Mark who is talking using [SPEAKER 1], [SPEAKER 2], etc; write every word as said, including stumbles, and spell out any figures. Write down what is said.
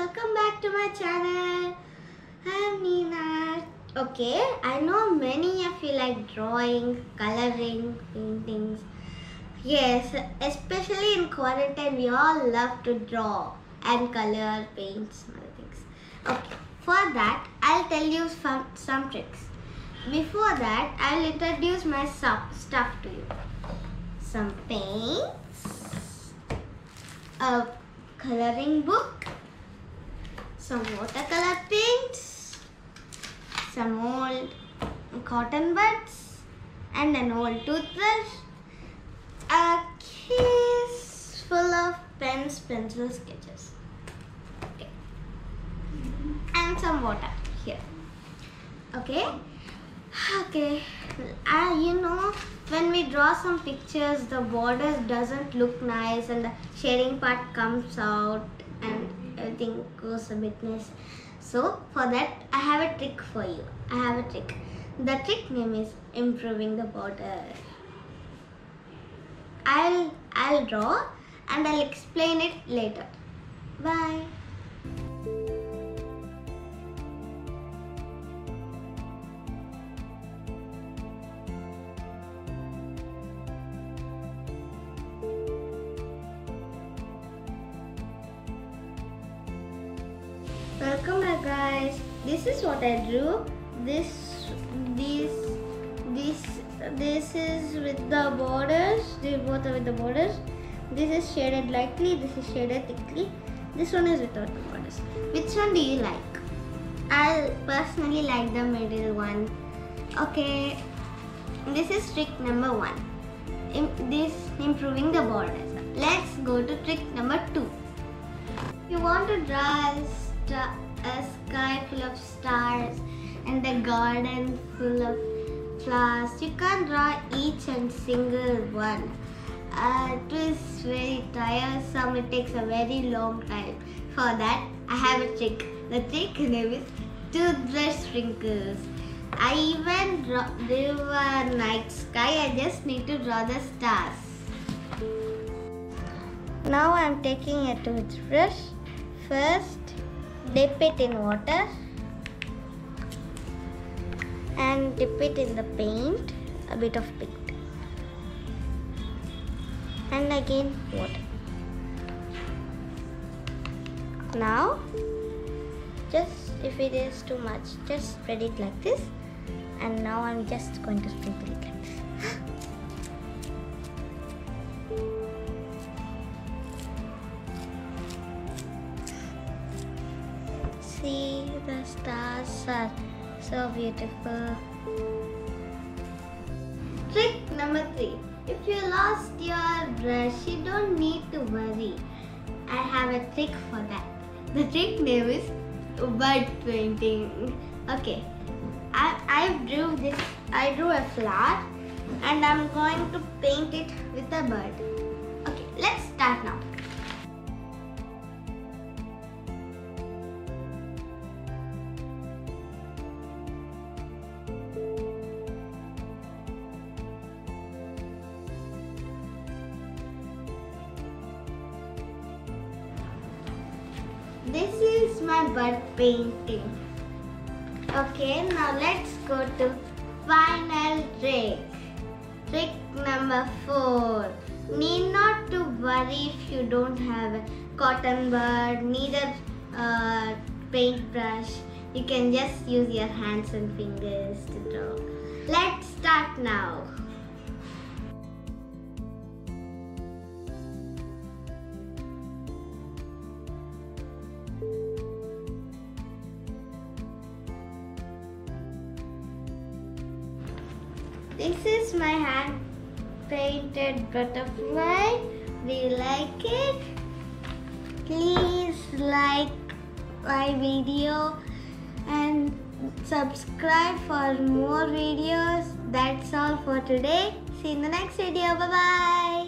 [SPEAKER 1] welcome back to my channel. I'm Nina. Okay, I know many of you like drawing, coloring, paintings. Yes, especially in quarantine, we all love to draw and color, paint, some other things. Okay, for that, I'll tell you some, some tricks. Before that, I'll introduce my stuff, stuff to you. Some paints, a coloring book, some watercolor paints, some old cotton buds, and an old toothbrush, a case full of pens, pencils, sketches, okay, and some water here. Okay, okay. Uh, you know, when we draw some pictures, the borders doesn't look nice, and the shading part comes out, and everything goes a bit nice. So for that, I have a trick for you. I have a trick. The trick name is improving the border. I'll I'll draw and I'll explain it later. Bye. Welcome back, guys. This is what I drew. This, this, this, this is with the borders. They both are with the borders. This is shaded lightly. This is shaded thickly. This one is without the borders. Which one do you like? I personally like the middle one. Okay. This is trick number one. Im this improving the borders. Let's go to trick number two. You want to draw a sky full of stars and a garden full of flowers. You can't draw each and single one. Uh, it is very tiresome. It takes a very long time. For that, I have a trick. The trick name is toothbrush sprinkles. I even draw, drew a night sky. I just need to draw the stars. Now I am taking a toothbrush. First, dip it in water and dip it in the paint, a bit of paint, and again water. Now, just if it is too much, just spread it like this, and now I'm just going to sprinkle it like this. See, the stars are so beautiful. Trick number three. If you lost your brush, you don't need to worry. I have a trick for that. The trick name is bird painting. Okay, I, I drew this. I drew a flower, and I'm going to paint it with a bird. Okay, let's start now. This is my bird painting. Okay, now let's go to final trick. Trick number four. Need not to worry if you don't have a cotton bud, neither a paintbrush. You can just use your hands and fingers to draw. Let's start now. This is my hand painted butterfly. Do you like it? Please like my video and subscribe for more videos. That's all for today. See you in the next video. Bye bye.